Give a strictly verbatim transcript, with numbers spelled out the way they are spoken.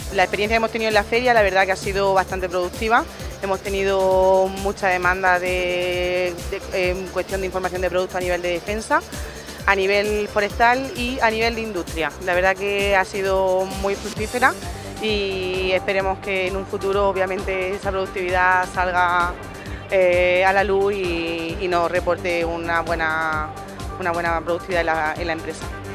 La experiencia que hemos tenido en la feria, la verdad que ha sido bastante productiva. Hemos tenido mucha demanda de, de, en cuestión de información de productos a nivel de defensa, a nivel forestal y a nivel de industria. La verdad que ha sido muy fructífera y esperemos que en un futuro obviamente esa productividad salga eh, a la luz y, y nos reporte una buena, una buena productividad en la, en la empresa.